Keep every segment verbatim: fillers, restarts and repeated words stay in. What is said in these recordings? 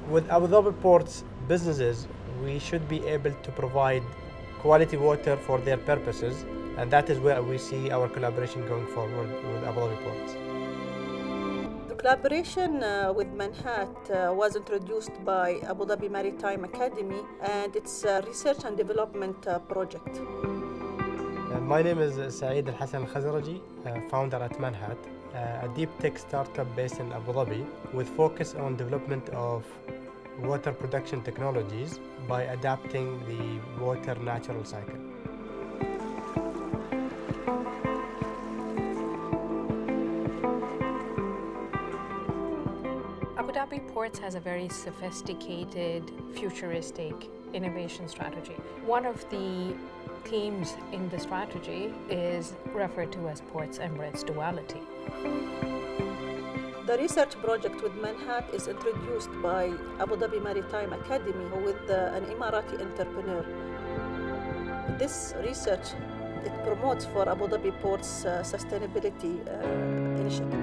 With Abu Dhabi Port's businesses, we should be able to provide quality water for their purposes, and that is where we see our collaboration going forward with Abu Dhabi Ports. The collaboration uh, with Manhat uh, was introduced by Abu Dhabi Maritime Academy, and it's a research and development uh, project. Uh, my name is Zayed Al-Khazraji, uh, founder at Manhat, uh, a deep tech startup based in Abu Dhabi with focus on development of water production technologies by adapting the water natural cycle. Abu Dhabi Ports has a very sophisticated, futuristic innovation strategy. One of the themes in the strategy is referred to as Ports Emirates duality. The research project with Manhat is introduced by Abu Dhabi Maritime Academy with uh, an Emirati entrepreneur. This research, it promotes for Abu Dhabi Ports uh, sustainability uh, initiative.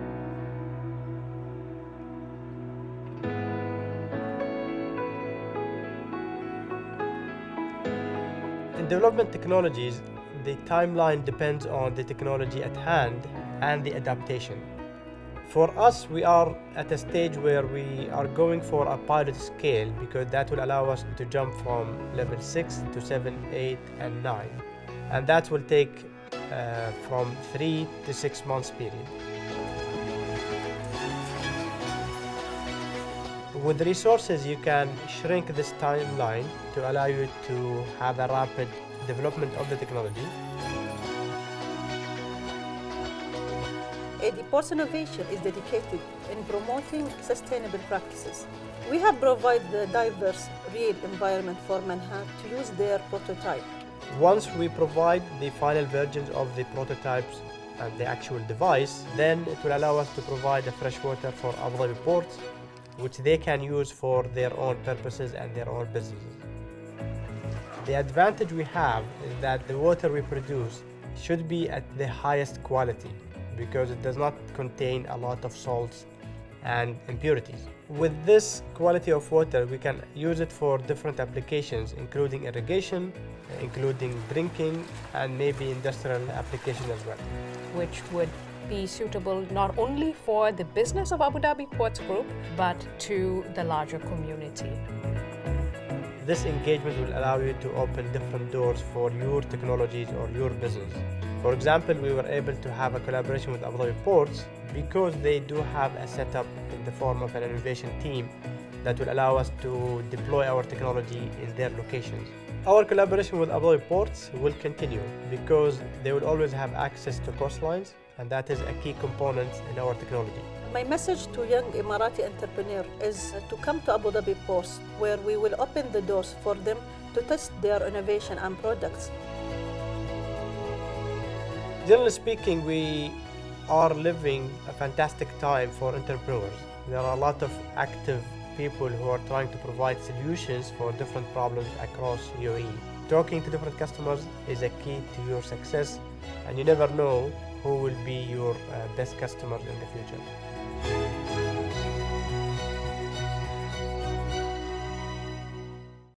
In development technologies, the timeline depends on the technology at hand and the adaptation. For us, we are at a stage where we are going for a pilot scale because that will allow us to jump from level six to seven, eight, and nine. And that will take uh, from three to six months period. With resources, you can shrink this timeline to allow you to have a rapid development of the technology. A D Ports Innovation is dedicated in promoting sustainable practices. We have provided a diverse, real environment for Manhat to use their prototype. Once we provide the final versions of the prototypes and the actual device, then it will allow us to provide the fresh water for Abu Dhabi Ports, which they can use for their own purposes and their own businesses. The advantage we have is that the water we produce should be at the highest quality because it does not contain a lot of salts and impurities. With this quality of water, we can use it for different applications, including irrigation, including drinking, and maybe industrial applications as well. Which would be suitable not only for the business of Abu Dhabi Ports Group, but to the larger community. This engagement will allow you to open different doors for your technologies or your business. For example, we were able to have a collaboration with Abu Dhabi Ports because they do have a setup in the form of an innovation team that will allow us to deploy our technology in their locations. Our collaboration with Abu Dhabi Ports will continue because they will always have access to coastlines, and that is a key component in our technology. My message to young Emirati entrepreneurs is to come to Abu Dhabi Ports, where we will open the doors for them to test their innovation and products. Generally speaking, we are living a fantastic time for entrepreneurs. There are a lot of active people who are trying to provide solutions for different problems across U A E. Talking to different customers is a key to your success, and you never know who will be your uh, best customers in the future.